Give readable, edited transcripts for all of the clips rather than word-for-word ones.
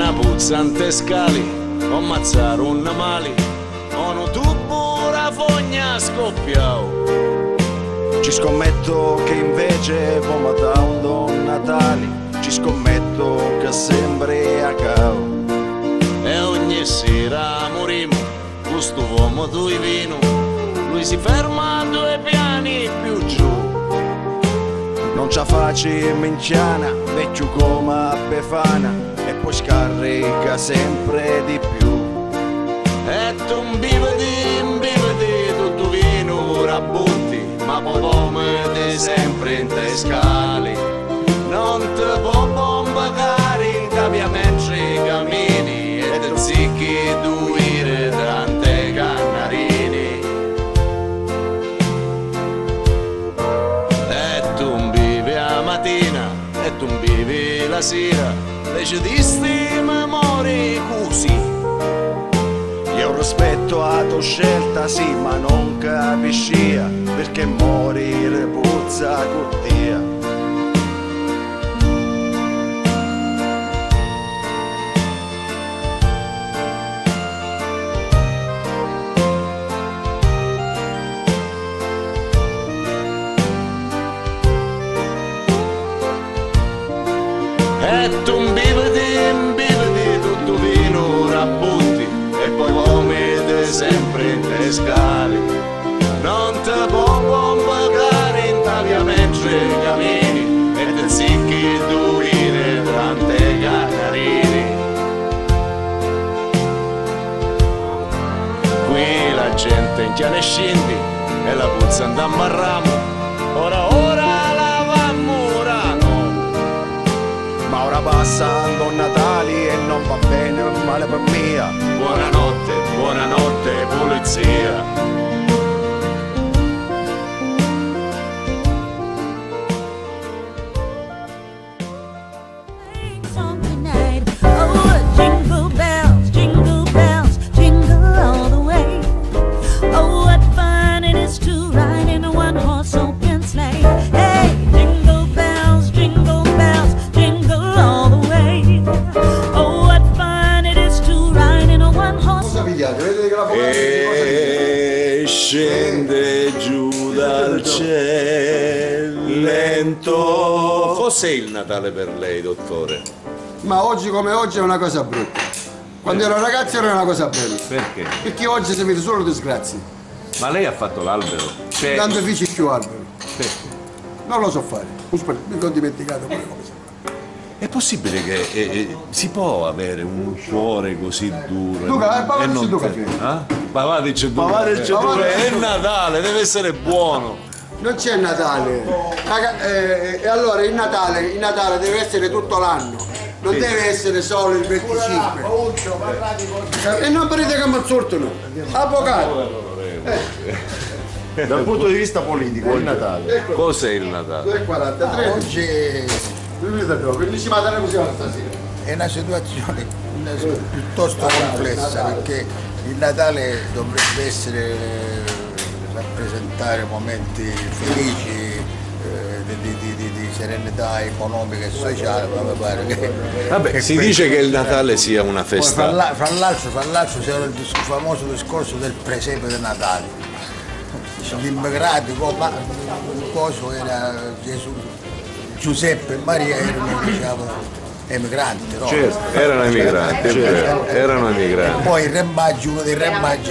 una puzzante scali, o mazzare un mali, o un tubo la fogna scoppiao. Ci scommetto che invece vomata un Don Natale, ci scommetto che sempre a cao. E ogni sera morimo, questo uomo tu vino, lui si ferma 2 piani più giù. Non c'ha faccia minciana, vecchio come Befana, e poi scarica sempre di più. E tu imbividi, tutto vino rabbutti, ma pompe sempre in te scali. Non te può bombardare in cambia mentre cammini, e te zicchi duire tante cannarini. E tu vivi la mattina, e tu vivi la sera, invece di sti memori così. Io rispetto la tua scelta, sì, ma non capisci perché morire puzza cottia. E tu imbividi, tutto vino rabbutti, e poi vomiti sempre in te scali. Non te può bombardare in tavia mentre cammini, e te zicchi durire tante cannarini. Qui la gente in chiane scendi, e la puzza andammo a ramo, ora Ma ora passa Don Natale e non va bene, male per mia. Buonanotte, polizia. E scende giù dal cielo lento. Fosse il Natale per lei, dottore? Ma oggi come oggi è una cosa brutta. Quando ero ragazzo era una cosa bella. Perché? Perché oggi si vede solo disgrazie. Ma lei ha fatto l'albero? Cioè... Tanto feci più albero. Perché? Non lo so fare. Mi sono dimenticato pure come si fa. È possibile che si può avere un cuore così duro? Luca, e non tu te- Papà dice è Natale, deve essere buono. Non c'è Natale. E allora il Natale deve essere tutto l'anno. Non deve essere solo il 25. E non parete che mi assortano. Avvocato. Dal punto di vista politico, il Natale. Cos'è il Natale? 2,43. Oggi è una situazione piuttosto complessa perché il Natale dovrebbe essere rappresentare momenti felici di serenità economica e sociale, ma mi pare che... Vabbè, si dice che il Natale sia una festa. Fra l'altro c'era il famoso discorso del presepe di Natale. Gli immigrati, ma un coso era Gesù, Giuseppe e Maria erano, diciamo, emigranti, no? Certo, erano emigranti, erano emigranti. Poi il re Maggio, uno dei re Maggi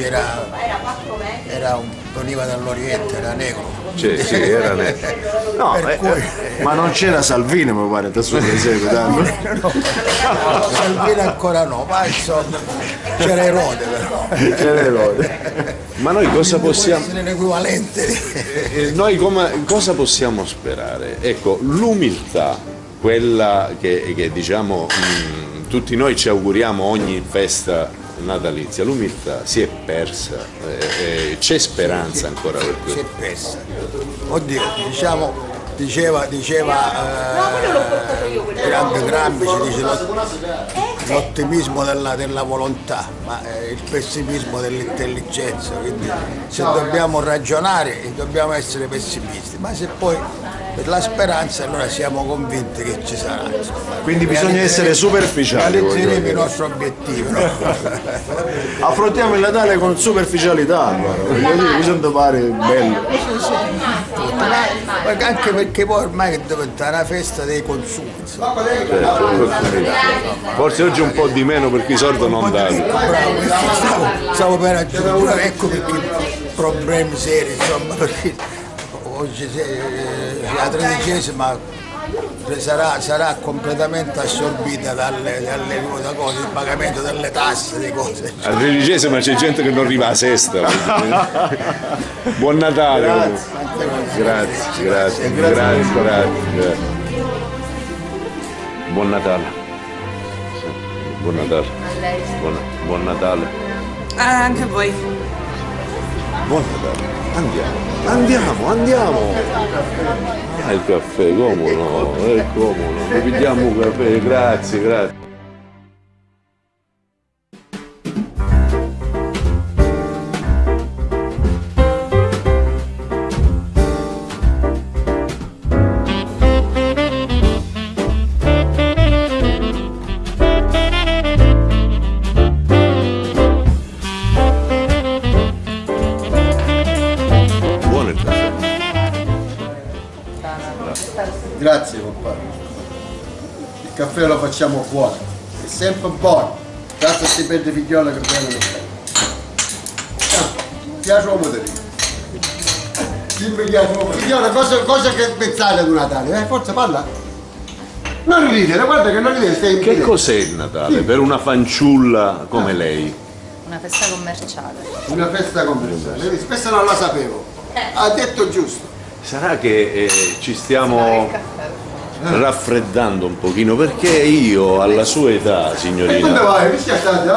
veniva dall'Oriente, era negro. Sì, era negro. No, Cui... ma non c'era Salvini, mi pare, adesso mi seguitando. No, Salvini ancora no, ma insomma c'era Erode però. C'era Erode. Ma noi cosa possiamo... essere l'equivalente. Noi cosa possiamo sperare? Ecco, l'umiltà, quella che diciamo tutti noi ci auguriamo ogni festa natalizia, l'umiltà si è persa, c'è speranza ancora per questo? Si è persa. Oddio, diceva grande Gramsci, dice l'ottimismo della volontà, ma il pessimismo dell'intelligenza, quindi se dobbiamo ragionare dobbiamo essere pessimisti, ma se poi per la speranza, allora siamo convinti che ci sarà. Quindi bisogna essere superficiali. Realizzeremo i nostri obiettivi. No? Affrontiamo il Natale con superficialità, allora. Bisogna fare bello. Anche perché poi ormai diventa una festa dei consumi. Forse oggi un po' di meno perché i soldi non danno. Bravo, stavo per aggiungere, ecco perché problemi seri, insomma, perché oggi la 13ª sarà completamente assorbita dalle cose, il pagamento delle tasse, di cose. Al 13ª c'è gente che non arriva alla sesta. Buon Natale. Grazie. Buon Natale. Buon Natale. Buon Natale. Anche voi. Buon Natale. Andiamo. Ah, il caffè, come no? Come no? Noi pigliamo un caffè, grazie. Grazie compagno. Il caffè lo facciamo fuori, è sempre buono. Grazie a stipendi figliola che bello che fai. Piace uomo di dimmi piace uomo. Figliola, cosa che pensate ad un Natale? Forza parla. Non ridere, guarda che non ridere, stai in Che cos'è il Natale per una fanciulla come lei? Una festa commerciale. Una festa commerciale, questa non la sapevo. Ha detto giusto. Sarà che ci stiamo raffreddando un pochino, perché io alla sua età, E dove signorina, vai? Mi schiacciate?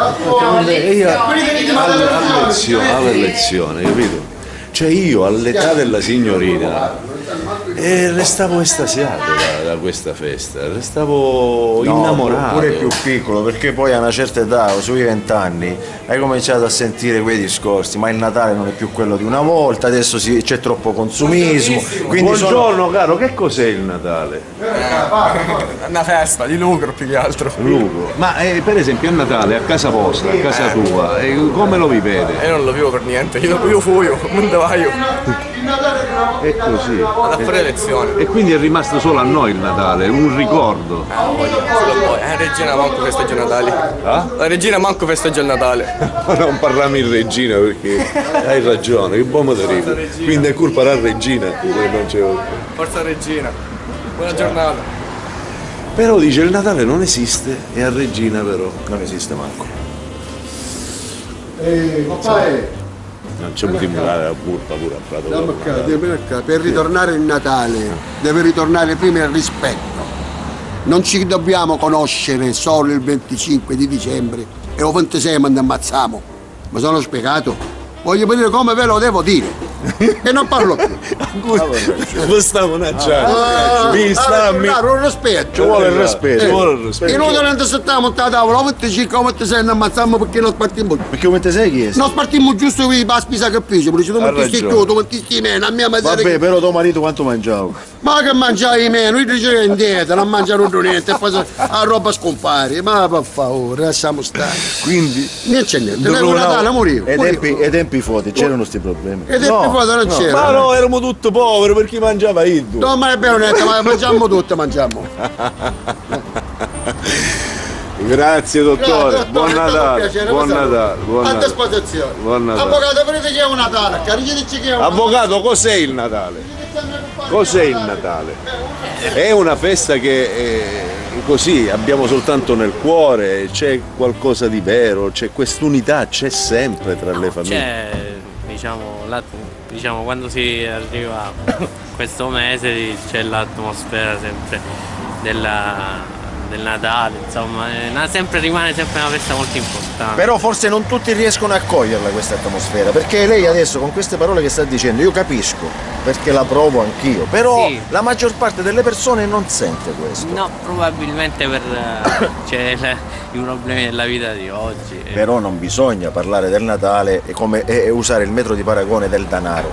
a lezione, capito? Cioè io all'età della signorina restavo estasiato da questa festa, restavo innamorato. Pure più piccolo, perché poi a una certa età, sui 20 anni, hai cominciato a sentire quei discorsi, ma il Natale non è più quello di una volta, adesso c'è troppo consumismo. Quindi Buongiorno caro, che cos'è il Natale? Una festa di lucro più che altro. Lucro. Ma per esempio a Natale, a casa vostra, a casa tua, come lo vivete? Io non lo vivo per niente, io fuio, non vai io. È così. Vado a fare lezione. E quindi è rimasto solo a noi il Natale, un ricordo. Regina manco festeggia il Natale. La regina manco festeggia il Natale. Non parliamo in regina perché hai ragione, che buon motivo. Quindi è colpa della regina che non c'è. Forza regina. Buona giornata. Però dice il Natale non esiste e a Regina però non esiste manco. Papà, non c'è potuto murare la colpa pure a Prato. per ritornare il Natale deve ritornare prima il rispetto. Non ci dobbiamo conoscere solo il 25 di dicembre e il 26 quando ammazziamo. Mi sono spiegato? Voglio vedere come ve lo devo dire. E non parlo più. Lo stiamo mangiando. Non rispetto. Ci vuole il rispetto. E noi durante settimana a tavola, il 25 o 26 non ammazziamo perché non spartiamo. Perché come te sei chiesto? Non spartiamo giusto per la spesa che fece, perché tu metti più, tu metti meno, a mia miseria. Vabbè, però tuo marito quanto mangiavo? Ma che mangiai meno, io dicevo in dieta, non mangiare niente, e poi la roba scompare. Ma per favore, lasciamo stare. Quindi Non c'è niente, un Natale morivo. ai tempi foti c'erano questi problemi. E tempi poi non c'era. Ma no, eravamo tutti poveri perché mangiava io. No, ma è vero niente, ma mangiamo tutto, mangiamo. Grazie dottore, Grazie, buon Natale. piacere, Buon cosa Natale, buon A Natale. disposizione. Buon Natale. Avvocato, vedete che è un Natale, caricati che è un Avvocato, cos'è il Natale? Cos'è il Natale? È una festa che così abbiamo soltanto nel cuore, c'è qualcosa di vero, c'è quest'unità, c'è sempre tra le famiglie. C'è, diciamo, quando si arriva questo mese c'è l'atmosfera sempre del Natale, insomma, rimane sempre una festa molto importante. Però forse non tutti riescono a coglierla questa atmosfera, perché lei adesso con queste parole che sta dicendo io capisco, perché la provo anch'io, però sì, la maggior parte delle persone non sente questo. No, probabilmente per i problemi della vita di oggi. Però non bisogna parlare del Natale e usare il metro di paragone del denaro.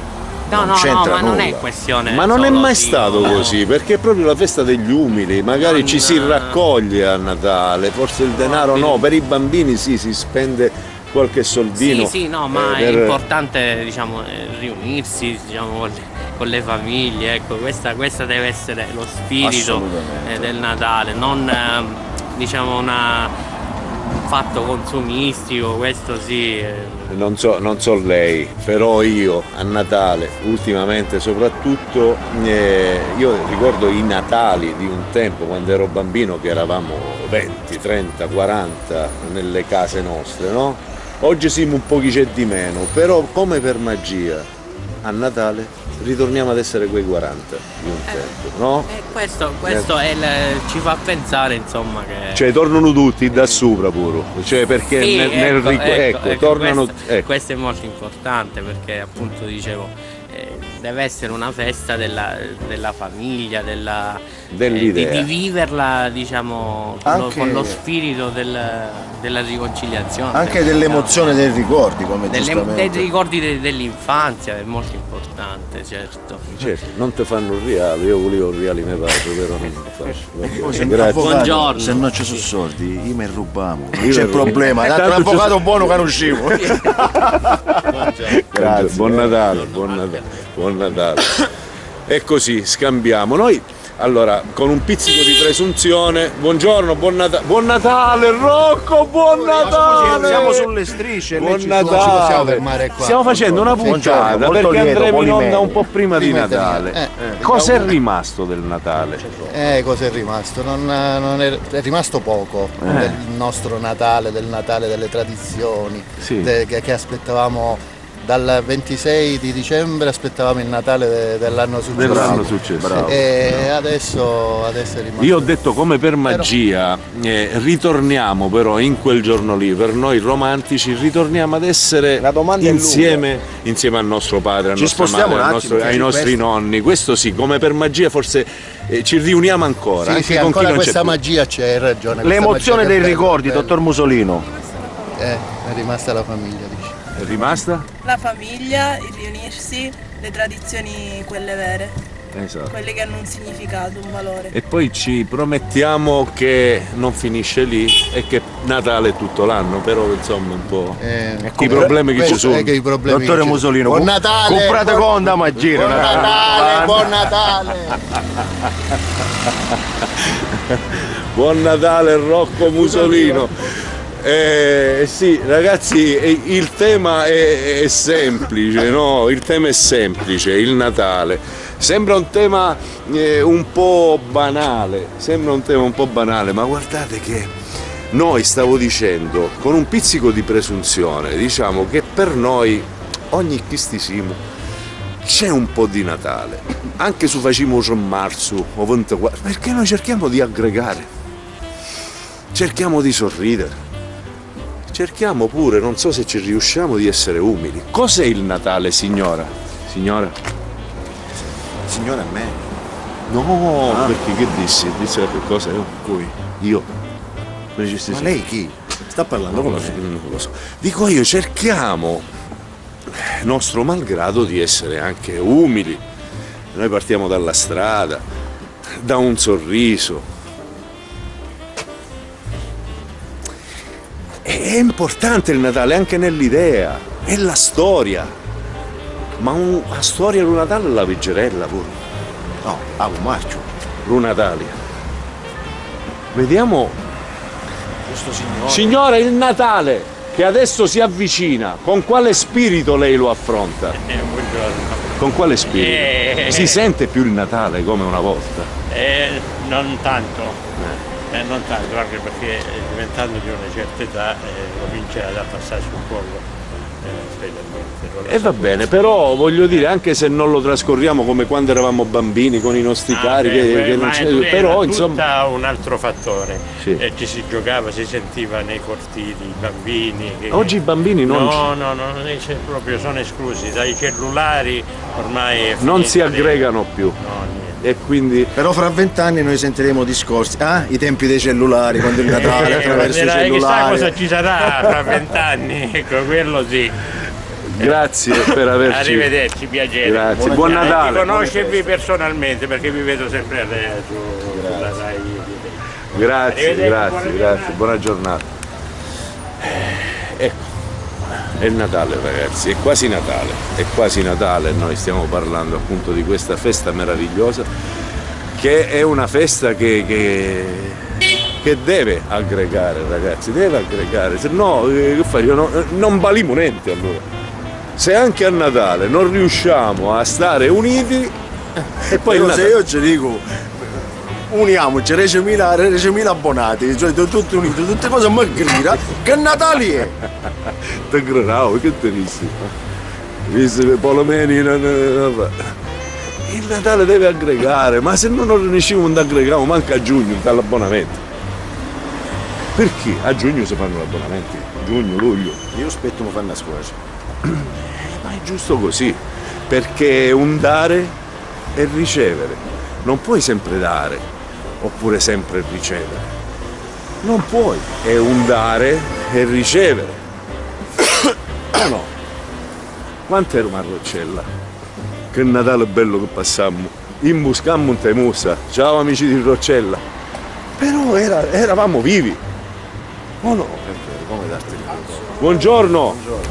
No, non c'entra ma nulla. non è questione. Ma non è solo mai di- stato così, perché è proprio la festa degli umili, magari ci si raccoglie a Natale, forse il denaro no, per i bambini sì, si spende qualche soldino. Sì, no, ma è per- importante, diciamo, riunirsi, diciamo, con le famiglie, ecco, questa deve essere lo spirito Assolutamente. del Natale, non diciamo un fatto consumistico, questo sì. Non so lei, però io a Natale, ultimamente soprattutto, io ricordo i Natali di un tempo quando ero bambino che eravamo 20, 30, 40 nelle case nostre, no? Oggi siamo un pochino di meno, però come per magia a Natale ritorniamo ad essere quei 40 di un tempo, no? E questo ci fa pensare, insomma, che... Cioè tornano tutti da sopra pure, cioè perché Sì, ecco, tornano, questo è molto importante perché appunto dicevo deve essere una festa della famiglia, Dell'idea. di viverla, diciamo, con lo spirito della riconciliazione. Anche dell'emozione dei ricordi, come dei giustamente. ricordi dell'infanzia è molto importante, certo. Certo, non ti fanno un reale, io volevo un reale mio padre, però non lo faccio. Poi se Grazie. Buongiorno. Se non ci sono soldi, io mi rubiamo. Non Io c'è mi problema, è rubo. un avvocato buono che non uscivo. Grazie. Buon Natale, buon Natale. E così scambiamo. Noi allora con un pizzico di presunzione, buongiorno, buon Natale Rocco, buon Natale! Siamo sulle strisce, Buon lei ci Natale. non ci possiamo fermare qua. Stiamo facendo una Buongiorno, puntata molto perché lieto, andremo in onda Polimeno. un po' prima di Prima Natale. di- Cos'è rimasto del Natale? Cos'è rimasto? Non è rimasto poco del nostro Natale, del Natale delle tradizioni, Sì. che aspettavamo dal 26 di dicembre, aspettavamo il Natale dell'anno successivo. Dell'anno successivo. E adesso è rimasto. Io ho detto come per magia, ritorniamo però in quel giorno lì, per noi romantici, ritorniamo ad essere La domanda è insieme al nostro padre, Ci nostra spostiamo madre, un attimo, ai sì, nostri questo. nonni. Questo sì, come per magia forse ci riuniamo ancora, Sì, anche sì, con chi ancora non c'è questa più. magia c'è, hai ragione. questa L'emozione magia che dei è ricordi, bella. dottor Musolino. È rimasta la famiglia, dici. È rimasta? La famiglia, il riunirsi, le tradizioni quelle vere, Esatto. quelle che hanno un significato, un valore. E poi ci promettiamo che non finisce lì e che Natale è tutto l'anno, però insomma un po' i problemi che ci Questo sono. è che i problemi Dottore che ci- Musolino, Buon Natale! comprate conda ma gira. Buon Natale, buon Natale! Buon Natale Rocco Musolino. Sì, ragazzi, il tema è semplice, no? Il tema è semplice, il Natale. Sembra un tema un po' banale, ma guardate che noi, stavo dicendo, con un pizzico di presunzione, diciamo che per noi, ogni chistisimo, c'è un po' di Natale. Anche se facciamo un marzo o 24, perché noi cerchiamo di aggregare, cerchiamo di sorridere. Cerchiamo pure, non so se ci riusciamo, di essere umili. Cos'è il Natale, signora? Signora? Signore a me. No, perché che dissi? Disse che cosa? Cui? Io? Ma lei chi? Sta parlando con me. Non lo so. Dico io, cerchiamo, nostro malgrado, di essere anche umili. Noi partiamo dalla strada, da un sorriso. È importante il Natale anche nell'idea, è la storia. Ma la storia di Natale è la Vigerella pure. No, a un marcio. Runatalia. Vediamo, Questo signore. signora, il Natale che adesso si avvicina, con quale spirito lei lo affronta? Buongiorno. Con quale spirito? Si sente più il Natale come una volta? Non tanto. Non tanto, anche perché diventando di una certa età comincia ad abbassarsi un po' E va bene, però voglio dire, anche se non lo trascorriamo come quando eravamo bambini con i nostri cari, che non c'è, però insomma. un altro fattore. Sì. Ci si giocava, si sentiva nei cortili, i bambini. Oggi i bambini non non c'è proprio, sono esclusi dai cellulari, ormai è non finita si aggregano più. No, niente. E quindi Però fra 20 anni noi sentiremo discorsi. Ah, i tempi dei cellulari, quando il Natale attraverso i Chissà cellulari. cosa ci sarà fra 20 anni, ecco, quello sì. Grazie per averci. Arrivederci, piacere. Grazie, buon Natale. Di conoscervi personalmente perché vi vedo sempre sulla Rai. Grazie, buona giornata. Ecco, è il Natale ragazzi, è quasi Natale, noi stiamo parlando appunto di questa festa meravigliosa che è una festa che deve aggregare ragazzi, se no che fai? Non valimo niente allora. Se anche a Natale non riusciamo a stare uniti e poi se io ci dico uniamoci 10.000 abbonati, cioè tutti uniti, tutte cose ma grida che Natale è. Te gridavo, che te dissi? Visto che Polomeni il Natale deve aggregare, ma se non riusciamo ad aggregare manca a giugno dall'abbonamento. Perché? A giugno si fanno gli abbonamenti, giugno, luglio. Io aspetto mi fanno a scuola. Ma è giusto così, perché è un dare e ricevere. Non puoi sempre dare, oppure sempre ricevere. Non puoi, è un dare e ricevere. No. Quant'era una Roccella? Che Natale bello che passammo. Imbuscammo un temusa. Ciao amici di Roccella. Però eravamo vivi. Oh no? Come darti il Buongiorno.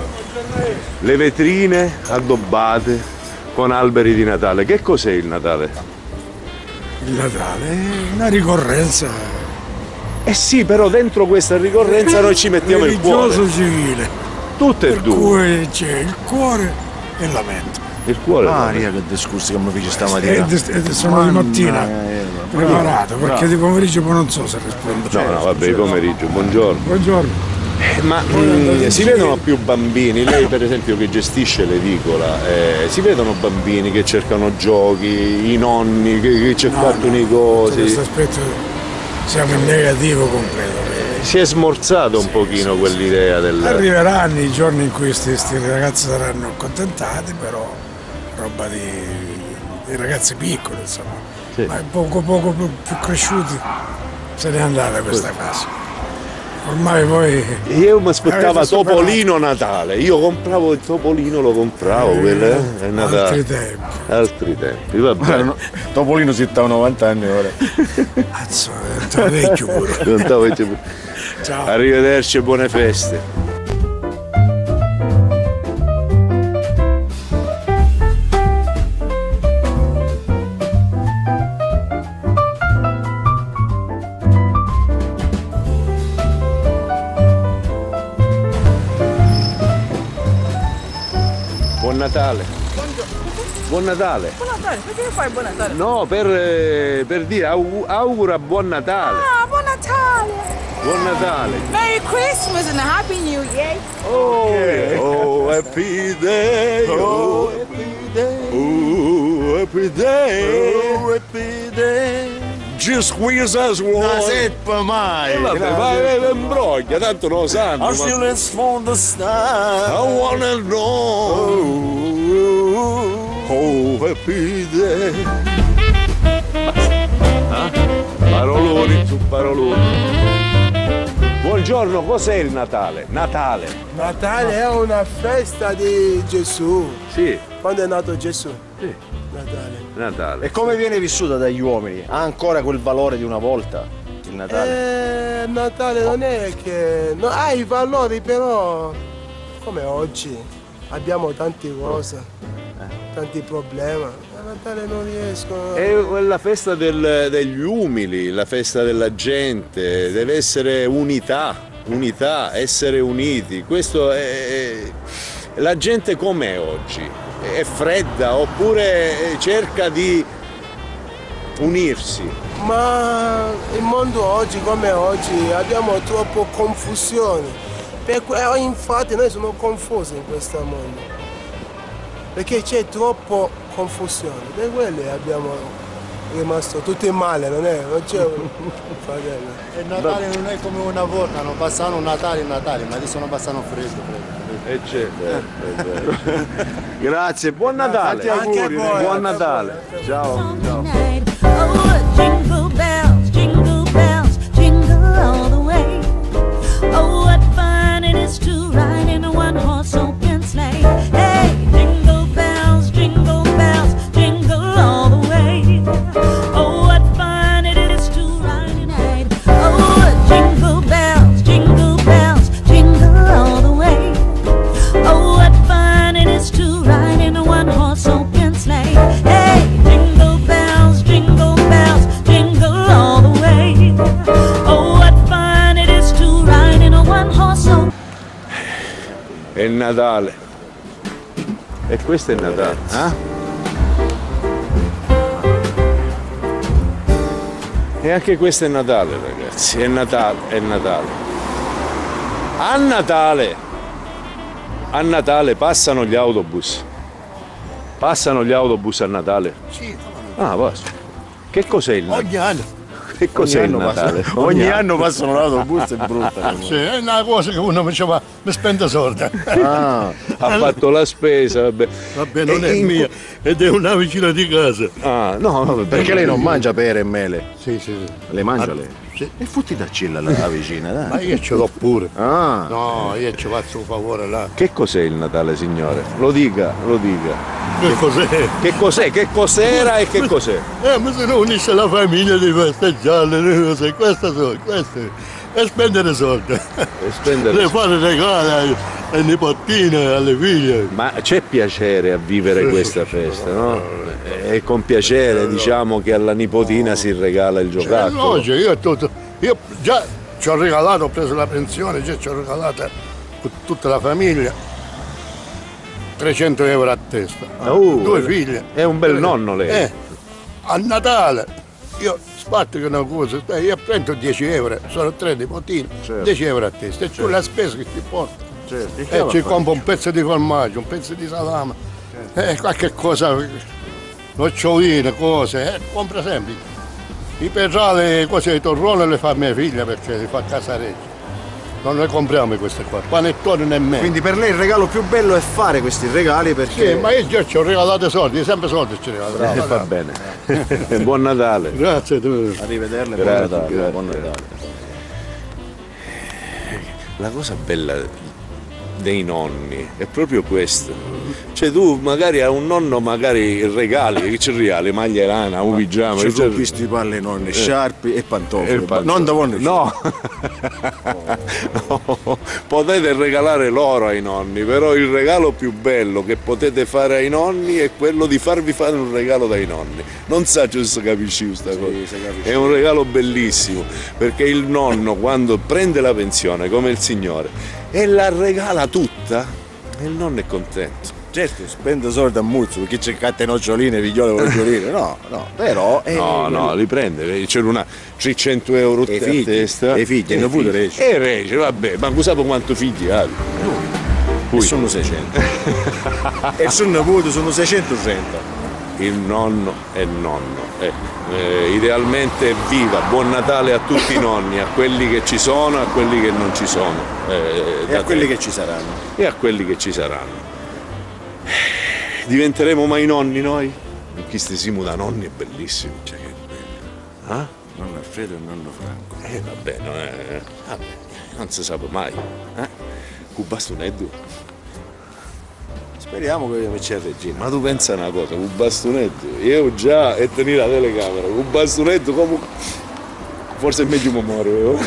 Le vetrine addobbate con alberi di Natale. Che cos'è il Natale? Il Natale è una ricorrenza. Eh sì, però dentro questa ricorrenza noi ci mettiamo il cuore. Religioso civile. Tutte e due. Per cui c'è il cuore e la mente. Il cuore. Maria, che discorsi che mi fece stamattina. Sono di mattina preparato, perché di pomeriggio poi non so se rispondo. No, vabbè, di pomeriggio, buongiorno. Buongiorno. Ma si vedono più bambini, lei per esempio che gestisce l'edicola, si vedono bambini che cercano giochi, i nonni che cercano i cosi. Questo aspetto siamo in negativo completo. Si è smorzato un pochino quell'idea del... Arriveranno i giorni in cui questi ragazzi saranno accontentati, però roba di ragazzi piccoli, insomma. Sì. Ma poco più cresciuti se n'è andata questa fase. Ormai poi... Io mi aspettavo Topolino Natale, io compravo il Topolino, lo compravo, quello è Natale. Altri tempi, va bene. Topolino si sta a 90 anni ora. Cazzo, diventa vecchio pure. Ciao. Arrivederci e buone feste. Buon Natale. Buon Natale. Buon Natale, perché fai buon Natale? No, per dire augura buon Natale. Ah, buon Natale. Buon Natale. Merry Christmas and a Happy New Year. Oh, yeah. Oh, happy day. Oh, happy day. Oh, happy day. Oh, happy day. Just squeeze as one. Non seppa mai. Vabbè, ma è imbroglia, tanto non lo sanno. I still is from the start. I wanna know. Oh, happy day. Paroloni su paroloni. Buongiorno, cos'è il Natale? Natale. Natale è una festa di Gesù. Sì. Quando è nato Gesù? Sì. Natale. E come viene vissuta dagli uomini? Ha ancora quel valore di una volta il Natale? Natale non è che... No, ha i valori, però come oggi abbiamo tante cose, tanti problemi. A Natale non riesco. È la festa degli umili, la festa della gente, deve essere unità, essere uniti. Questo è... La gente com'è oggi? È fredda oppure cerca di unirsi? Ma il mondo oggi come oggi abbiamo troppo confusione, infatti noi siamo confusi in questo mondo, perché c'è troppo confusione, per quello abbiamo rimasto tutti male, non c'è fratello. E il Natale non è come una volta, non passano Natale, ma adesso non passano freddo. Grazie, buon Natale. Anche voi, buon Natale. Ciao. Jingle bells, jingle all the way. Oh, what fun it is to ride in a one-horse open sleigh. il Natale. E questo è il Natale. E anche questo è Natale, ragazzi. È Natale, è Natale. A Natale passano gli autobus. Passano gli autobus a Natale? Sì. Ah, basta. Che cos'è il Natale? Ogni anno. Che cos'è il Natale? Ogni anno passano l'autobus, è brutta. Sì, è una cosa che uno mi spende soldi. Ah, ha fatto la spesa, vabbè. Vabbè, non è mia, ed è una vicina di casa. Ah, no, vabbè. Perché lei non mangia pere e mele? Sì, sì. Le mangia lei? Sì. E fotti da cilla la vicina, dai. Ma io ce l'ho pure. Ah. No, io ci faccio un favore là. Che cos'è il Natale, signore? Lo dica, lo dica. Che cos'è? Che cos'è? Che cos'era e che cos'è? Ma se non unisce la famiglia di festeggiare le cose, queste. E spendere soldi. E spendere e fare regali alle nipotine, alle figlie. Ma c'è piacere a vivere questa festa, no? È con piacere, diciamo, che alla nipotina si regala il giocattolo. No, io già ci ho regalato, ho preso la pensione, già ci ho regalato con tutta la famiglia 300 euro a testa. 2 figlie. È un bel nonno lei. A Natale io spatto che una cosa, io prendo 10 euro, sono 3 nipotini, 10 euro a testa, e tu la spesa che ti porto. E ci compro un pezzo di formaggio, un pezzo di salame, qualche cosa, noccioline, cose, compra sempre. I perrali, cose di torrone le fa mia figlia perché li fa casarecchio. Non ne compriamo queste qua, panettone nemmeno. Quindi per lei il regalo più bello è fare questi regali perché... Sì, ma io già ci ho regalato soldi, sempre soldi ci ho regalato. Va bene. Buon Natale. Grazie. Arrivederle, Grazie, buon Natale. La cosa bella dei nonni è proprio questo. Cioè tu magari a un nonno magari regali, che ci regali, maglia lana, un pigiama. Ci sono visti palle nonne, sciarpi e pantofoli. Non da buone. No. No, potete regalare loro ai nonni, però il regalo più bello che potete fare ai nonni è quello di farvi fare un regalo dai nonni. Non sa se capisci questa cosa. È un regalo bellissimo, perché il nonno quando prende la pensione come il signore e la regala tutta, e il nonno è contento. Certo, spende soldi a muzzo perché c'è catte noccioline, figliole voglioline, no, però... No, li prende, c'è una 300 euro a testa. E i figli, hanno avuto reci. E reci, vabbè, ma sapete quanto figli ha? E sono 600. E sono avuto, sono 630. Il nonno è nonno. Idealmente viva, buon Natale a tutti i nonni, a quelli che ci sono, a quelli che non ci sono. E a quelli che ci saranno. E a quelli che ci saranno. Diventeremo mai nonni noi? Chi stesimo da nonni è bellissimo. Cioè, che bello. Ah? Nonno Alfredo e nonno Franco. Vabbè, non si sa mai. Con bastonetto. Speriamo che ci arreggino. Ma tu pensa una cosa, con bastonetto, io già e tenere la telecamera, con bastonetto come... Forse è meglio muore.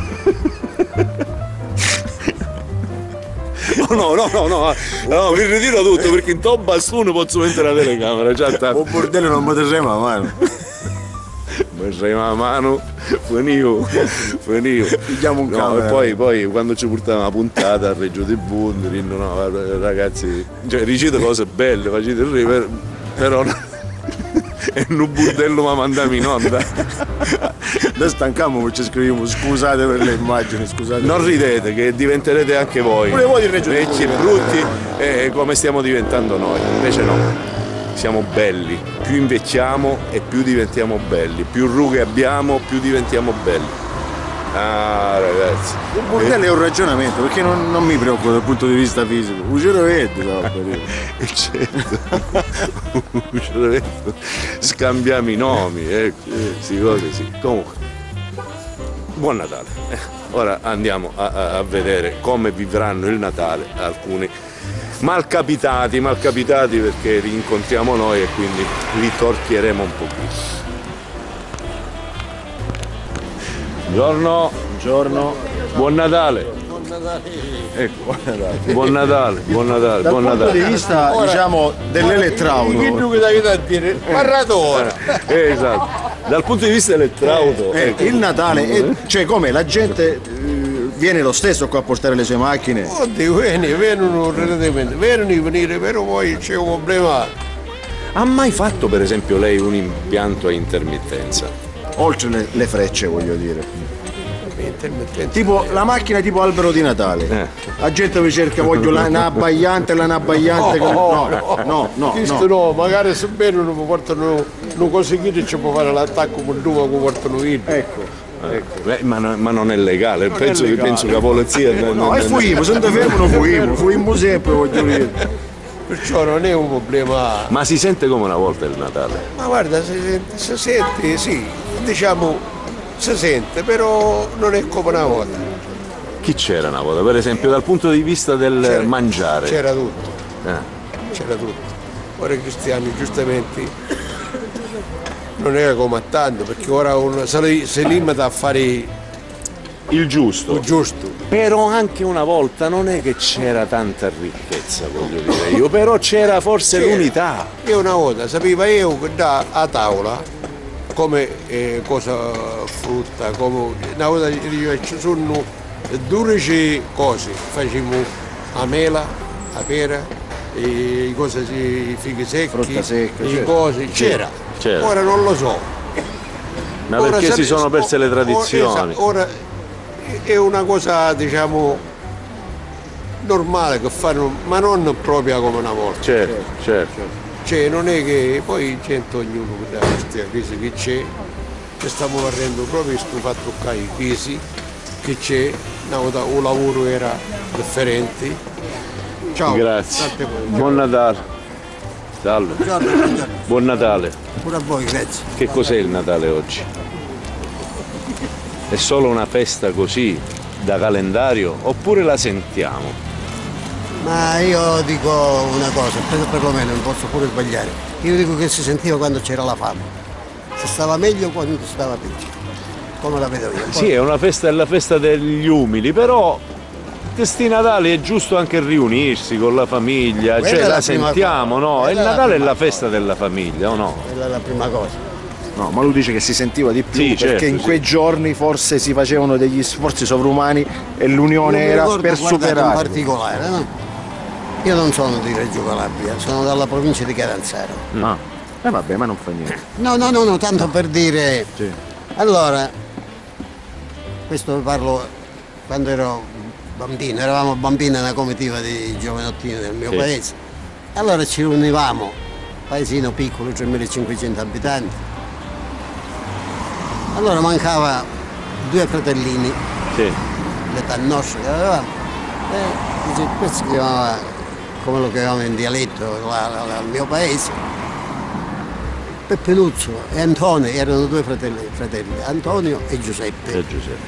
No, mi ritiro tutto perché in top bastone posso mettere la telecamera. Un bordello non mi terremo a mano. Mi terremo a mano, finito. Pigliamo un camera. E poi quando ci portavamo la puntata a Reggio di Bundi, no, ragazzi, cioè dicete cose belle, facete ridere, però è un burdello ma mandiamo in onda. Noi stancamo, ci scriviamo scusate per le immagini, scusate. Non ridete che diventerete anche voi. Pure voi di Reggio di vecchi e brutti come stiamo diventando noi. Invece no, siamo belli. Più invecchiamo e più diventiamo belli. Più rughe abbiamo, più diventiamo belli. Ah, ragazzi. Il bordello è un ragionamento, perché non mi preoccupa dal punto di vista fisico. Scambiamo i nomi, sì, cose sì. Comunque, buon Natale. Ora andiamo a vedere come vivranno il Natale alcuni malcapitati perché li incontriamo noi e quindi li torchieremo un pochino. Buongiorno, buon Natale. Ecco. Buon Natale. Dal punto di vista, diciamo, dell'elettrauto. Esatto. Dal punto di vista dell'elettrauto. Il Natale, cioè come la gente viene lo stesso qua a portare le sue macchine? Oddio, vengono relativamente, venire, però poi c'è un problema. Ha mai fatto per esempio lei un impianto a intermittenza? Oltre le frecce, voglio dire. Tipo la macchina tipo albero di Natale. La gente mi cerca, voglio una abbagliante, no. Questo no, magari se bene non portano, non conseguite ci può fare l'attacco con due che portano in. Ecco. Ma non è legale, penso che la polizia. No, è fuimo, se non ti fermano fuimo sempre, voglio dire. Perciò non è un problema. Ma si sente come una volta il Natale? Ma guarda, si sente, sì, diciamo, si sente, però non è come una volta. Chi c'era una volta? Per esempio dal punto di vista del mangiare? C'era tutto. C'era tutto. Ora i cristiani giustamente non è come tanto, perché ora uno si limita a fare il giusto. Il giusto. Però anche una volta non è che c'era tanta ricchezza, voglio dire io, però c'era forse l'unità. Io una volta sapevo io che a tavola come cosa frutta, come una volta ci sono 12 cose, facciamo la mela, la pera, i fighi secchi, frutta secca, i cose, c'era. Ora non lo so. Ma perché si sono perse le tradizioni? Ora è una cosa, diciamo, normale che fanno, ma non proprio come una volta. Certo. Cioè non è che poi c'entra ognuno da queste crisi che c'è, ci stiamo varrendo proprio questo fatto qua, i crisi che c'è, un lavoro era differente. Ciao. Grazie. Buon Natale. Salve. Buongiorno. Buon Natale. Pure a voi, grazie. Che cos'è il Natale oggi? È solo una festa così, da calendario, oppure la sentiamo? Ma io dico una cosa, perlomeno non posso pure sbagliare. Io dico che si sentiva quando c'era la fame. Si stava meglio quando si stava peggio. Come la vedo io. Sì, è una festa, è la festa degli umili, però questi Natali è giusto anche riunirsi con la famiglia, Quella cioè è la la prima sentiamo, cosa. no? Quella Il è la Natale è prima la festa della famiglia, o no? Quella è la prima cosa. No, ma lui dice che si sentiva di più, Sì, perché certo, in quei giorni forse si facevano degli sforzi sovrumani e l'unione era per in superare. particolare, no? Io non sono di Reggio Calabria, sono dalla provincia di Catanzaro. No. Vabbè, ma non fa niente. No, tanto per dire. Sì. Allora, questo parlo quando ero bambino, eravamo bambini nella comitiva di giovanottini del mio paese. Allora ci riunivamo, paesino piccolo, 3.500 abitanti. Allora mancava 2 fratellini, l'età nostra che avevamo, e questo si chiamava, come lo chiamavamo in dialetto, al mio paese, Peppe Luzzo e Antonio, erano 2 fratelli, Antonio e Giuseppe.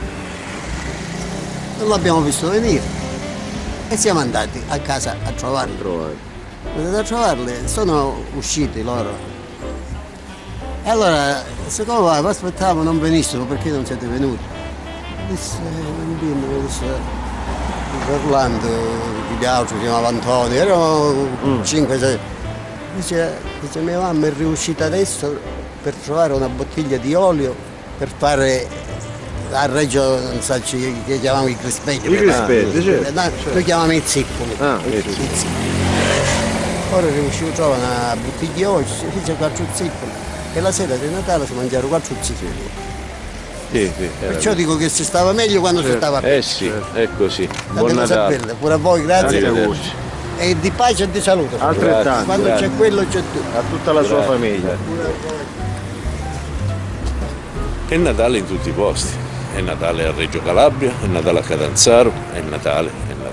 Non l'abbiamo visto venire e siamo andati a casa a trovarli. A trovarli, sono usciti loro. E allora, siccome vi aspettavamo non venissero, perché non siete venuti? Disse, bambino, disse, Orlando, gli altri si chiamava Antonio, erano 5-6. Dice, mia mamma è riuscita adesso per trovare una bottiglia di olio per fare a Reggio, non so, che chiamavamo i crispetti. I crispetti, certo. Noi chiamavamo i zippoli. Ora è riuscito a trovare una bottiglia di olio, si fece 4 zippoli e la sera di Natale si mangiarono 4 zippoli. Perciò dico che si stava meglio quando si stava peggio. Sì, è così. Buon Natale. Pure a voi, grazie. E di pace e di salute. Altrettanto. Quando c'è quello c'è tutto. A tutta la sua famiglia. È Natale in tutti i posti. È Natale a Reggio Calabria, è Natale a Catanzaro, è Natale.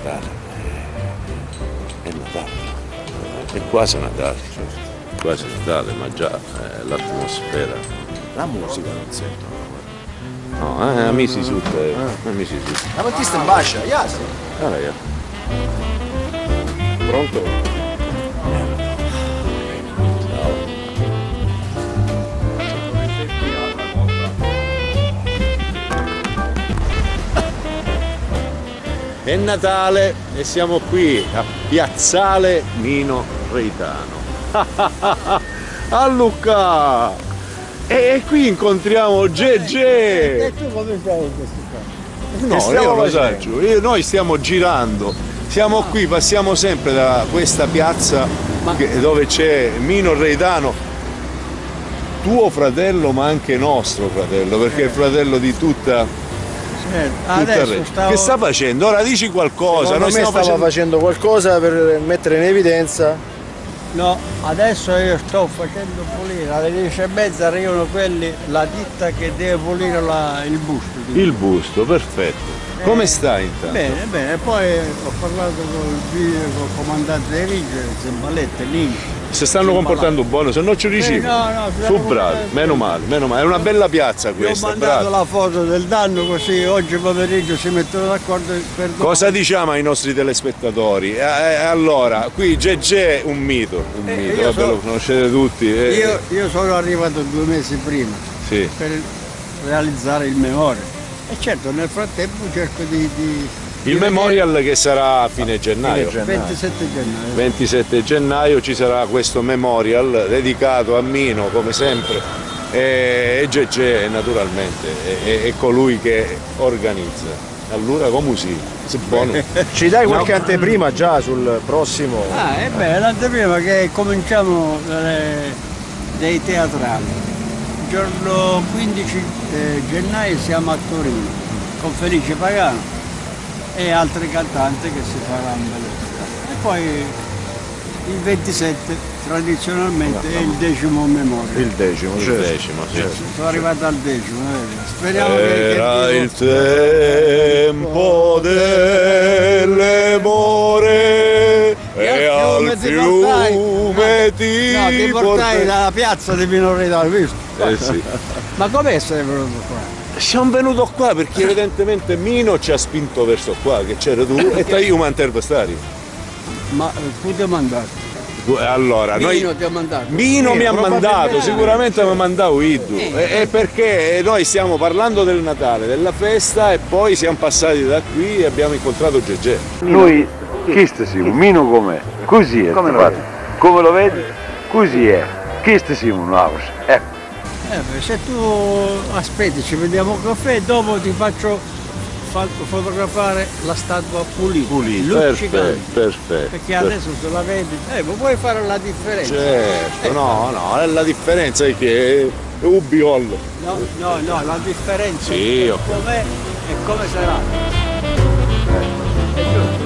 È quasi Natale, ma già l'atmosfera. La musica non sento. No, amici tutte. La Battista in bascia, yes. Pronto? È Natale e siamo qui a Piazzale Nino Reitano. A Lucca! E qui incontriamo Gegé! E tu come fai questo qua? No, io lo saggio. Noi stiamo girando, siamo qui, passiamo sempre da questa piazza dove c'è Mino Reitano, tuo fratello ma anche nostro fratello, perché è il fratello di tutta Adesso stavo... Che sta facendo? Ora dici qualcosa. Secondo me stava facendo qualcosa per mettere in evidenza. No, adesso io sto facendo pulire, alle 10:30 arrivano quelli, la ditta che deve pulire il busto. Il busto, perfetto. Come stai intanto? Bene, bene, poi ho parlato col comandante dei vigili, Zemballetta, lì. Si stanno comportando buono, se no ci riuscivi. No, Su bravi, meno male. È una bella piazza questa. Ho mandato la foto del danno così oggi pomeriggio si mettono d'accordo per domani. Cosa diciamo ai nostri telespettatori? Allora, qui Gegè è un mito, vabbè, lo conoscete tutti. Io sono arrivato 2 mesi prima per realizzare il memoria. E certo, nel frattempo cerco il memorial che sarà a fine gennaio. 27 gennaio. 27 gennaio ci sarà questo memorial dedicato a Mino, come sempre, e Gegè naturalmente è colui che organizza. Allora come si buono. Ci dai qualche anteprima già sul prossimo? L'anteprima che cominciamo dei teatrali. Il giorno 15 gennaio siamo a Torino con Felice Pagano e altri cantanti che si faranno bello spettacolo. E poi il 27 tradizionalmente è il 10° memoria. Il decimo, sì. Sono arrivato al 10°, speriamo Era il tempo delle more e al fiume ti portai dalla piazza di Mino Reitano, visto? Sì. Ma come sei venuto qua? Siamo venuti qua perché evidentemente Mino ci ha spinto verso qua, che c'era tu e io mi intervistare. Ma tu ti hai mandato? Allora, Mino ti ha mandato? Mino mi ha mandato, sicuramente mi ha mandato Iddu. E perché noi stiamo parlando del Natale, della festa e poi siamo passati da qui e abbiamo incontrato Gegè. Noi questo siamo, Mino com'è? Così è. Come lo vedi? Così è. Questo siamo noi. Ecco. Se tu aspetti, ci vediamo un caffè, dopo ti faccio fotografare la statua pulita. Perfetto. Perché adesso se la vedi, puoi fare la differenza. Certo, no, la differenza è che è un biollo. No, la differenza è com'è e come sarà. È giusto?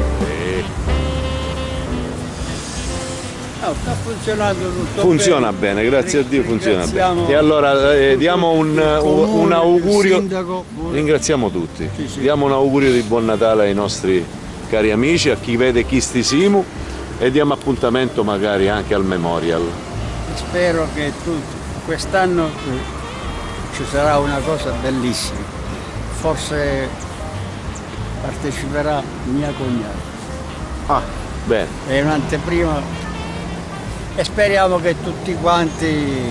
Sta funzionando tutto. Funziona bene, grazie a Dio funziona bene. E allora diamo un augurio. Ringraziamo tutti. Diamo un augurio di buon Natale ai nostri cari amici, a chi vede Chisti Simu e diamo appuntamento magari anche al memorial. Spero che quest'anno ci sarà una cosa bellissima. Forse parteciperà mia cognata. Bene. È un'anteprima. E speriamo che tutti quanti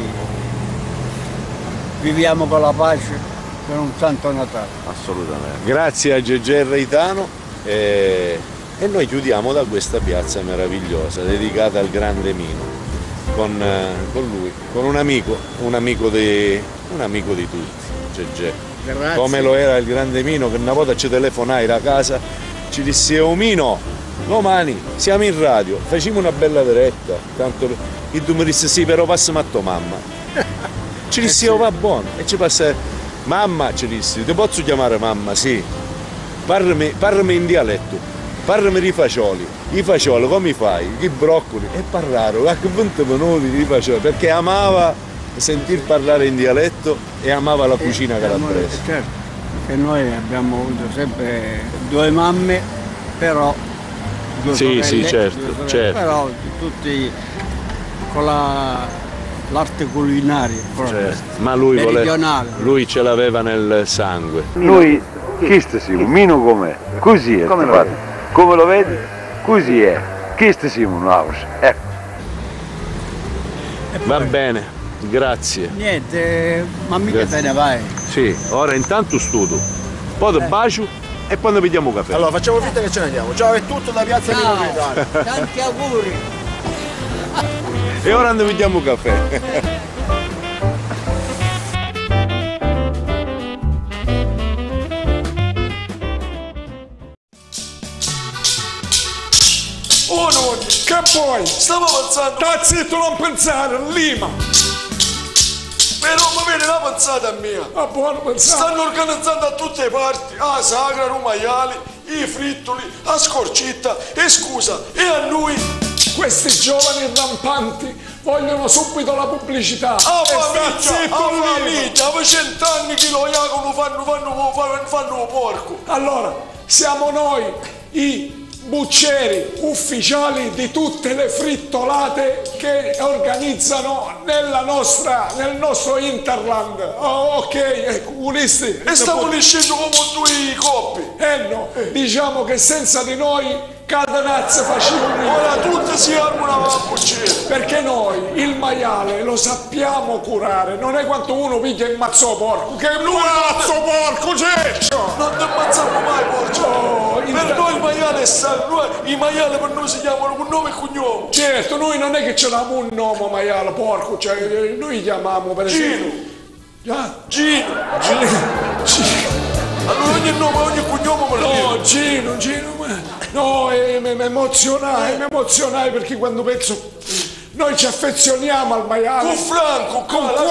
viviamo con la pace per un santo Natale. Assolutamente. Grazie a Gegè Reitano e noi chiudiamo da questa piazza meravigliosa dedicata al grande Mino con lui, con un amico di tutti, Gegè. Grazie. Come lo era il grande Mino, che una volta ci telefonai da casa, ci disse: "Oh Mino, domani siamo in radio, facciamo una bella diretta." Tanto il tu mi disse: "Sì, però passiamo a tua mamma." Ci disse: "Oh, va buono." E ci passa: "Mamma", ci disse, "ti posso chiamare mamma?" "Sì." Parlami in dialetto, parlami di fagioli. I fagioli come fai? I broccoli. E parlarono anche 20 minuti di fagioli, perché amava sentir parlare in dialetto e amava la cucina calabrese. Certo, che noi abbiamo avuto sempre 2 mamme, però sì, certo. Però tutti con l'arte culinaria, certo. Ma lui ce l'aveva nel sangue. Noi questo siamo, Mino com'è? Così è. Come lo vedi? Così è. Questo siamo noi. Ecco. Va bene, grazie. Niente, ma mica te ne vai. Sì, ora intanto studio. Poi ti bacio e poi ne vediamo caffè. Allora facciamo finta che ce ne andiamo. Ciao, è tutto da Piazza Mino Reitano. Tanti auguri. E ora ne vediamo caffè. poi? Stavo pensando. Sta zitto, non pensare, Lima. Però ma viene la pensata mia. Ah, buona pensata. Stanno organizzando a tutte le parti, a Sagra, a maiali, i frittoli, a Scorcitta, e scusa, e a noi? Questi giovani rampanti vogliono subito la pubblicità. A famiglia, a 100 anni che lo iacono fanno porco. Allora, siamo noi i buccieri ufficiali di tutte le frittolate che organizzano nel nostro Interland. Oh, ok, unisti. E stiamo nascendo come due coppi. No, diciamo che senza di noi Cadenazze facevano. Ora tutti siamo una bucciera. Perché noi il maiale lo sappiamo curare, non è quanto uno piglia il mazzo porco. Che mazzo porco, Ceccio! Non ti ammazziamo mai, porco! Per noi il maiale è sano, i maiali per noi si chiamano con nome e cognome. Certo, noi non è che ce l'abbiamo un nome maiale porco, cioè noi chiamiamo per esempio Gino. Allora ogni nome, ogni cognome me lo dico. No, Gino, no, mi emozionai perché quando penso noi ci affezioniamo al maiale. Con Franco,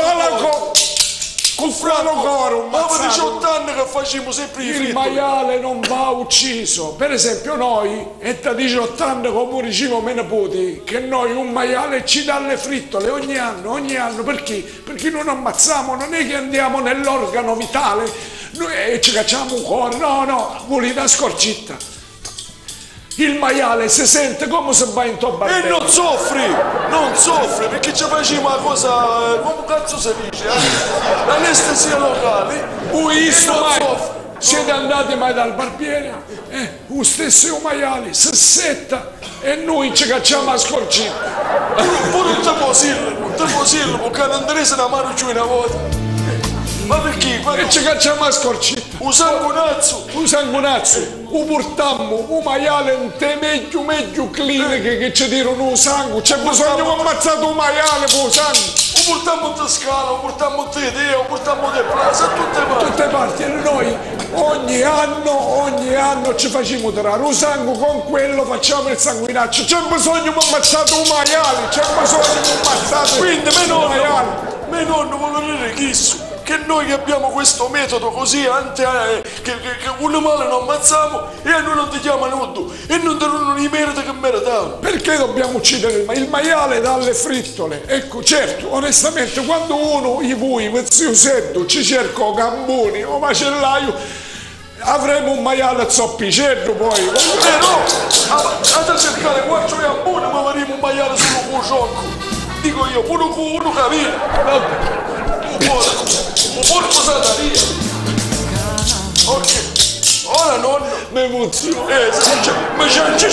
con Franco, ma per 18 anni che facciamo sempre i frittoli. Il maiale non va ucciso. Per esempio noi, è da 18 anni come diciamo mio nipote, che noi un maiale ci dà le frittole ogni anno. Perché? Perché non ammazziamo, non è che andiamo nell'organo vitale e ci cacciamo un cuore, no, voli da Scorcitta. Il maiale si sente come se va in tobardello. E non soffri, perché ci facciamo una cosa, come cazzo si dice, l'anestesia locale. Siete andati mai dal barbiere? Lo stesso maiale si setta e noi ci cacciamo a Scorcitta. Pure non te possiamo, perché non andrete una mano giù una volta. Ma perché? E ci cacciamo a Scorcitta. Un sanguinazzo, portammo un maiale in te meglio cliniche che ci dirono un sangue. C'è bisogno di ammazzare un maiale per un sangue. Portammo in Toscana, portammo in Idea, portammo in Plaza, tutte parti. E noi ogni anno ci facciamo tirare un sangue, con quello facciamo il sanguinaccio. C'è bisogno di ammazzare un maiale, c'è bisogno di ammazzare. Quindi mio nonno vuole dire chissà che noi che abbiamo questo metodo così che un male non ammazziamo e a noi non ti chiamano nudo e non danno i meriti che meritavano. Perché dobbiamo uccidere il maiale dalle frittole? Ecco, certo, onestamente, quando uno, zio Seddo, ci cerca gamboni o macellaio, avremo un maiale zoppicello poi. No, a cercare quattro gamboni ma avremo un maiale solo con gioco. Dico io, uno cammina. Un porco sataria. Ok, ora nonno. Mi emoziono. Ma c'è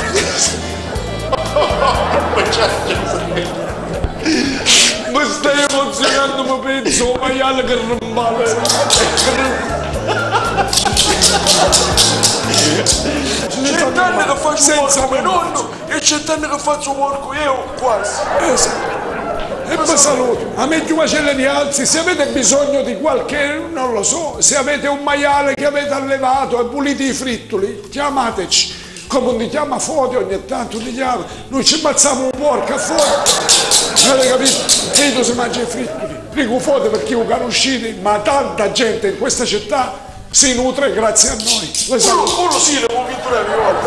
mi stai emozionando, mi penso un maiale che rimballa. Cent'anni che faccio un porco mio nonno e 100 anni che faccio un porco io quasi. E poi saluto, a me più macelle di alzi, se avete bisogno di qualche, non lo so, se avete un maiale che avete allevato e pulite i frittoli, chiamateci. Come ti chiama Foti ogni tanto, ti chiama, noi ci ammazziamo un porco a Foti, avete capito? E tu si mangia i frittoli, dico Foti perché io conoscete, ma tanta gente in questa città si nutre grazie a noi. Uno sì, le può pitturare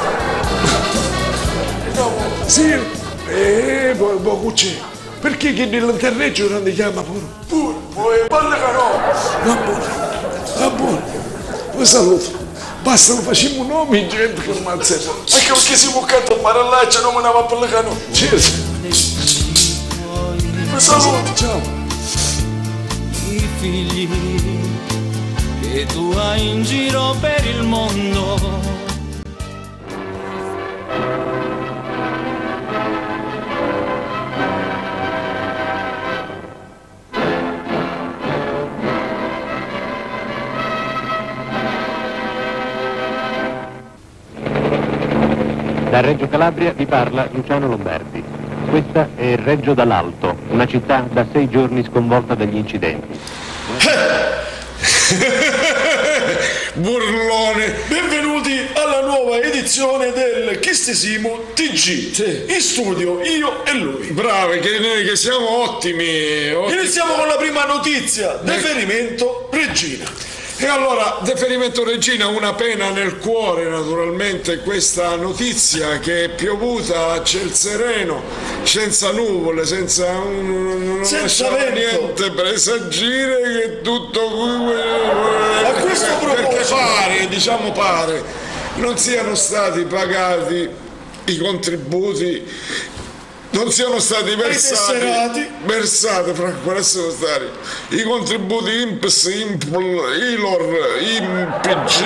Sì, poi c'è. Perché chi nell'interreggio non ti chiama pure? Pure, palle canò. Va buono. Vi saluto. Basta, non facciamo nomi, gente che non ammazziamo. Anche perché si può cantare parallaccia, non me ne va per le canò. Certo. Vi saluto. Ciao. I figli che tu hai in giro per il mondo. Da Reggio Calabria vi parla Luciano Lombardi. Questa è Reggio dall'Alto, una città da 6 giorni sconvolta dagli incidenti. Burlone! Benvenuti alla nuova edizione edizione del Chistesimo TG. In studio io e lui. Bravi, che siamo ottimi. Iniziamo con la prima notizia. Deferimento Regina. E allora, deferimento Regina, una pena nel cuore naturalmente questa notizia che è piovuta a ciel sereno, senza nuvole, senza niente presagire che tutto a questo proposito pare non siano stati pagati i contributi, non siano stati versati Franco, adesso stare i contributi INPS, ILOR, IMPG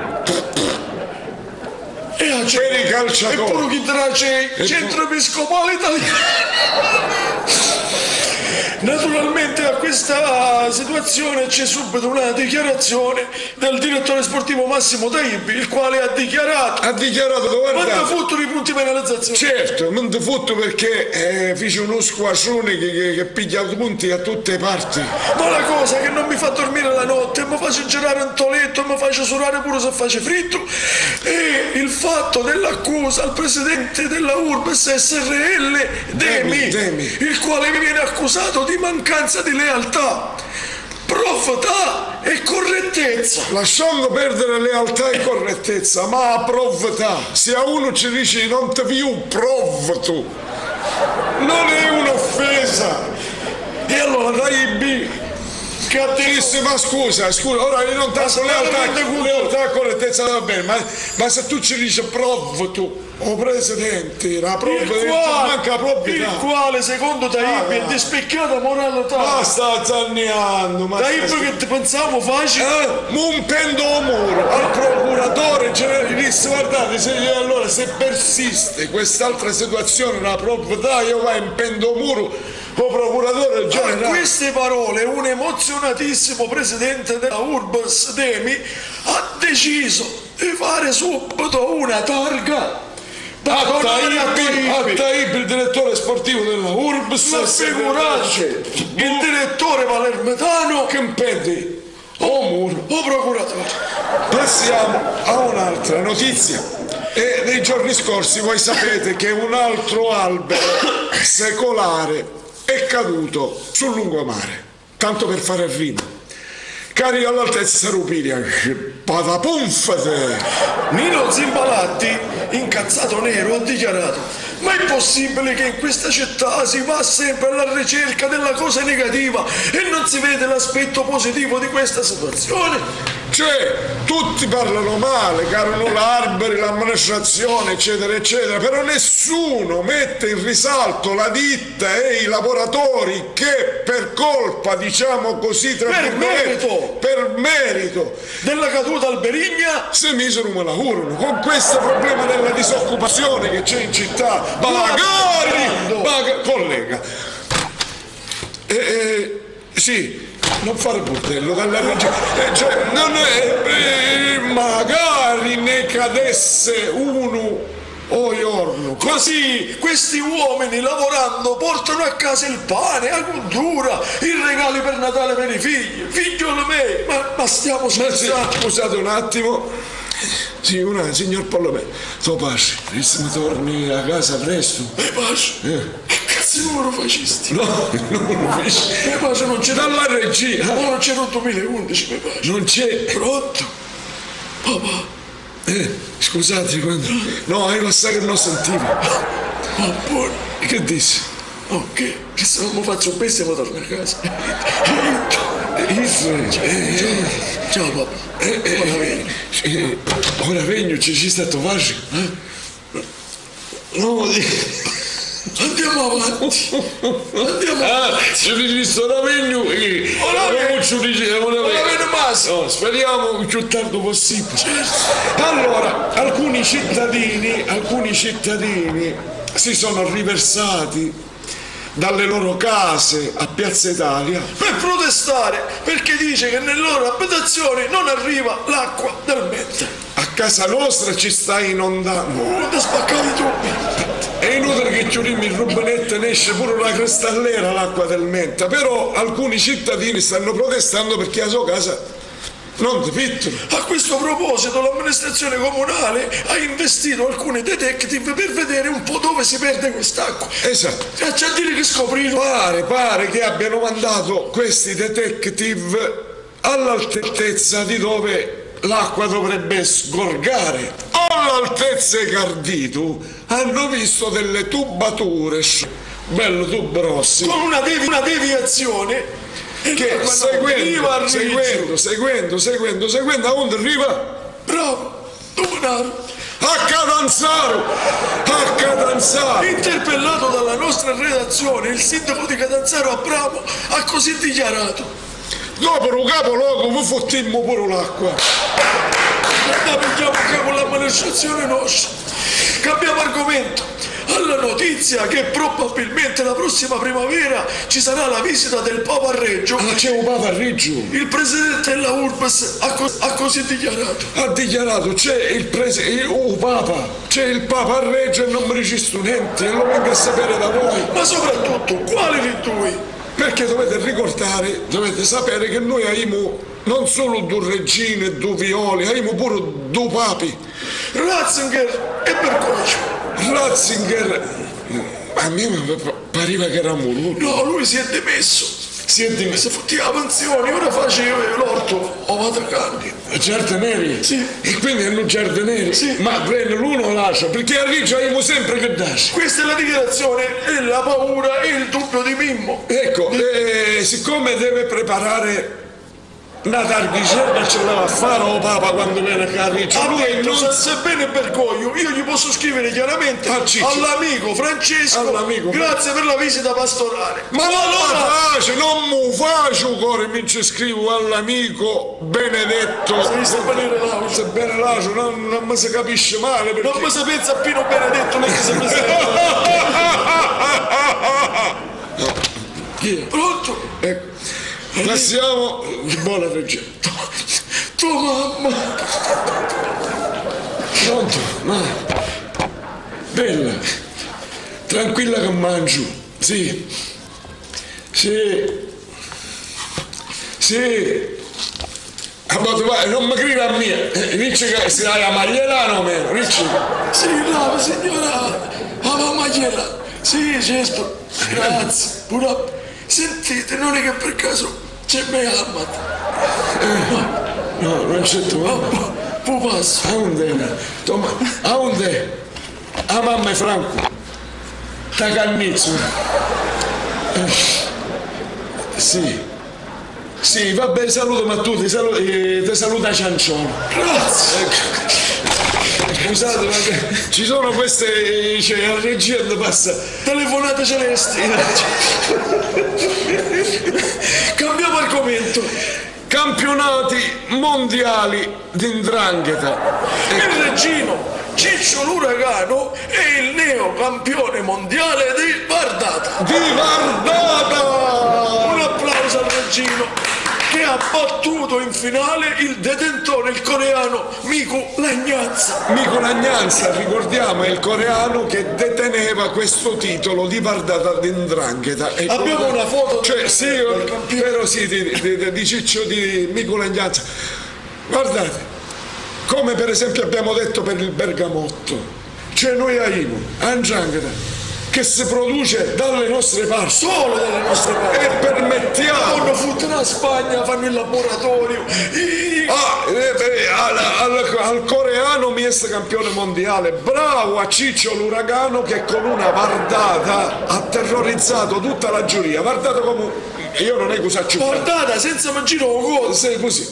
per i calciatori e pure chi trace centro episcopale italiano. Naturalmente a questa situazione c'è subito una dichiarazione del direttore sportivo Massimo Taibbi, il quale ha dichiarato quanto futto i punti penalizzazione. Certo, non ti futto perché fece uno squascione che piglia punti a tutte parti. Ma la cosa che non mi fa dormire la notte, mi face girare un toletto, mi face surare pure se face fritto, è il fatto dell'accusa al presidente della URBS SRL Demi, il quale mi viene accusato di mancanza di lealtà, provvità e correttezza. Lasciando perdere lealtà e correttezza, ma provvità, se a uno ci dici non ti più provvetu, non è un'offesa. E allora dai B che ha detto, ma scusa, ora io non tanto lealtà e correttezza va bene, ma se tu ci dici provvetu, o presidente, la il quale secondo Taibbi è di specchiata moralità. Ma sta zanneando, Taibbi che ti pensavo facile? Un pendomuro al procuratore generale disse: guardate, allora se persiste quest'altra situazione, la provvedà, io vai in pendomuro o procuratore generale. A queste parole un emozionatissimo presidente della URBS Demi ha deciso di fare subito una targa a Taibbi, il direttore sportivo della URBS. Ma figurate, il direttore palermitano che impedi o procuratore. Passiamo a un'altra notizia. E nei giorni scorsi voi sapete che un altro albero secolare è caduto sul lungomare, tanto per fare rima. Cari all'altezza Rupiria, patapunfate! Nino Zimbalatti, incazzato nero, ha dichiarato: ma è possibile che in questa città si va sempre alla ricerca della cosa negativa e non si vede l'aspetto positivo di questa situazione? Cioè, tutti parlano male, caro l'Arberi, l'amministrazione, eccetera, eccetera, però nessuno mette in risalto la ditta e i lavoratori che per colpa, diciamo così, per merito della caduta alberigna si misero un lavoro con questo problema della disoccupazione che c'è in città. Collega, sì, non fare bordello dalla regione, cioè non è, magari ne cadesse uno o giorno, così questi uomini lavorando portano a casa il pane, la cultura, i regali per Natale per i figli, figliolo me, ma stiamo scherzando. Scusate un attimo, signor Pollomè, tuo passi, mi torni a casa presto? Non lo facesti? No, non lo feci. Non c'è dalla regia. Non c'era il 2011, mi piace. Non c'è. Pronto? Papà. Scusate, quando... No, io sa che non sentivo. Ma buono. Che dissi? Ok, che se non mi faccio un pezzo e torno a casa. Ciao papà. Ora vengo, ci sta Tovaggio? No, andiamo avanti. Ci visto da vengo e no, speriamo il più tardi possibile. Allora, alcuni cittadini si sono riversati dalle loro case a Piazza Italia per protestare, perché dice che nelle loro abitazioni non arriva l'acqua del Mette. A casa nostra ci sta inondando. Non spaccavi tu. È inutile che chiudiamo il rubinetto e ne esce pure una cristallera l'acqua del Menta, però alcuni cittadini stanno protestando perché la sua casa Non ti pittono. A questo proposito l'amministrazione comunale ha investito alcuni detective per vedere un po' dove si perde quest'acqua. Esatto. C'è a dire che scoprire. Pare che abbiano mandato questi detective all'altezza di dove l'acqua dovrebbe sgorgare. All'altezza di Carditu hanno visto delle tubature, bello tubo rossi, con una deviazione che seguendo a onde arriva? Bravo, Domanaro. A Catanzaro! Interpellato dalla nostra redazione, il sindaco di Catanzaro Abramo ha così dichiarato: dopo un capoluogo vi fottimmo pure l'acqua. Andiamo con l'amministrazione nostra. Cambiamo argomento. Alla notizia che probabilmente la prossima primavera ci sarà la visita del Papa a Reggio. Ah, c'è un Papa a Reggio? Il presidente della Urbs ha così dichiarato. Ha dichiarato, c'è il Papa, c'è il Papa a Reggio e non mi registro niente, e lo vengo a sapere da voi. Ma soprattutto, quali di voi? Perché dovete ricordare, dovete sapere che noi abbiamo non solo due regine e due violi, abbiamo pure due papi. Ratzinger e Bergoglio. Ratzinger, a me pareva che era morto. No, lui si è demesso. Si fotteva pensioni, ora faceva l'orto o Vatacanni. Giardinieri? Sì. E quindi hanno giardinieri? Sì. Ma prende l'uno o l'altro? Perché a Reggio abbiamo sempre che darci. Questa è la dichiarazione e la paura e il dubbio di Mimmo. Ecco, siccome deve preparare una targhicella ce la va a fare o Papa quando viene a Reggio. Sebbene Bergoglio, io gli posso scrivere chiaramente all'amico Francesco, grazie per la visita pastorale. Ma non mi faccio cuore, mi ci scrivo all'amico Benedetto. Se bene Lacio, non mi si capisce male. Perché... Non mi si pensa a Pino Benedetto, non si pensa. Pronto? Ecco. Passiamo di buona regia. Tua mamma. Pronto? No. Bella. Tranquilla che mangio. Sì. Non mi creda a me. Dice che si la Marielano o meno. Dice. Sì, la signora. La mamma gliela. Sì, certo. Grazie. Pure. Sentite, non è che per caso c'è Muhammad. No, non c'è tu. Poi passo. A onde? A mamma e Franco. Da Cannizzo. Sì, va bene, saluto ma tu ti saluta Cianciolo. Grazie. Scusate, ma ci sono queste, a regia passa telefonate celesti. Cambiamo argomento. Campionati mondiali di 'ndrangheta. Il reggino Ciccio l'Uragano è il neocampione mondiale di Vardata. Un applauso al reggino che ha battuto in finale il detentore, il coreano Miku Lagnanza. Miku Lagnanza, ricordiamo, è il coreano che deteneva questo titolo di Vardata di 'ndrangheta. Abbiamo una foto di Ciccio di Miku Lagnanza. Guardate, come per esempio abbiamo detto per il bergamotto, cioè noi abbiamo a 'ndrangheta che si produce dalle nostre parti, solo dalle nostre parti, e permettiamo. Quando fottono a Spagna, fanno il laboratorio. Al coreano mi è campione mondiale, bravo a Ciccio l'Uragano che con una vardata ha terrorizzato tutta la giuria. Vardata come io non è cosaccio. Vardata senza mangiare un gol. Sei così.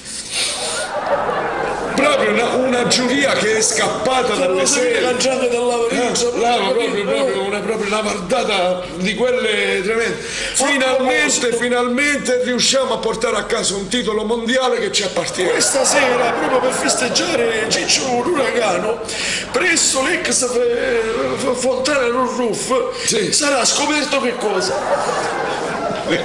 Proprio una giuria che è scappata dalle serie. Lanciate proprio una vardata di quelle tremende. Finalmente riusciamo a portare a casa un titolo mondiale che ci appartiene. Questa sera, proprio per festeggiare Ciccio l'Uragano, presso l'ex Fontana Ruff sarà scoperto che cosa?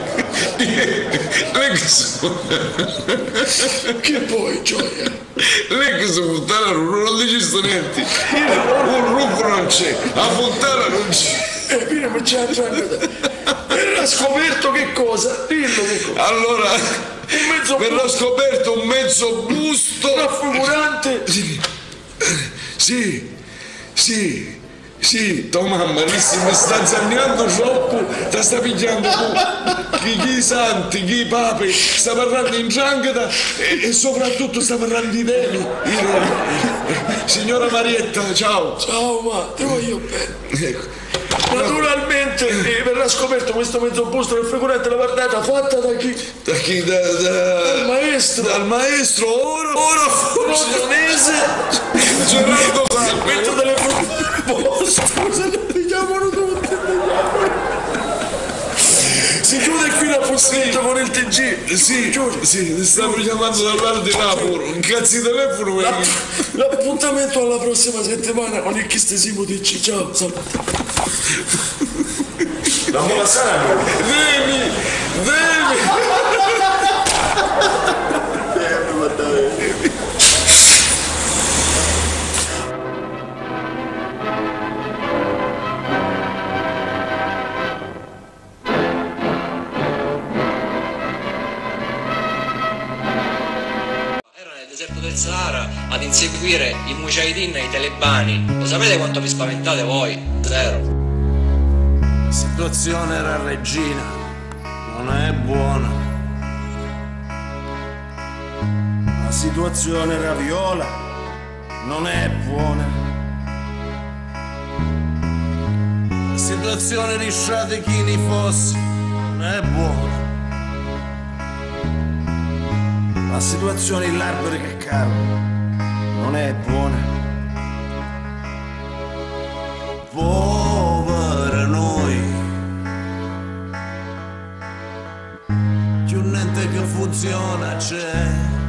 Che poi, Gioia? L'ex Fontana non dici niente. Un ruffo non c'è, la Fontana non c'è. Verrà scoperto che cosa? Dillo che cosa. Allora, verrà scoperto un mezzo busto raffigurante. Sì, tua mamma mi sta zagnando troppo, ti sta pigliando chi i santi, chi i papi, sta parlando in giangata e soprattutto sta parlando di temi. Signora Marietta, ciao. Ciao, ma ti voglio bene. Ecco. Naturalmente verrà scoperto questo mezzo busto raffigurante la guardata fatta da chi? Da chi? Dal maestro. Dal maestro ora Rondonese. Gerardo Metto delle scusa, mi chiamano tutti. Si chiude qui l'appuntamento con il TG. Sì, ti stanno chiamando dall'Al di Napoli. Un cazzo di telefono. L'appuntamento alla prossima settimana con il chistesimo TG. Ciao, salve. La mola sana. Devi. Del Sahara ad inseguire i mujahideen e i talebani. Lo sapete quanto vi spaventate voi? Zero. La situazione era Regina, non è buona. La situazione era Viola, non è buona. La situazione di Sciatechini Fossi non è buona. La situazione in l'arbore che caro non è buona. Povera noi, più niente che funziona c'è.